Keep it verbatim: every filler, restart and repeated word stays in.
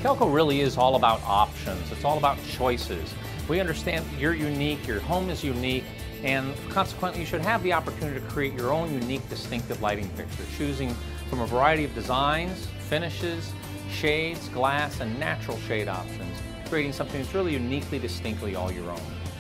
Kalco really is all about options. It's all about choices. We understand you're unique, your home is unique, and consequently you should have the opportunity to create your own unique, distinctive lighting fixture, choosing from a variety of designs, finishes, shades, glass, and natural shade options, creating something that's really uniquely, distinctly all your own.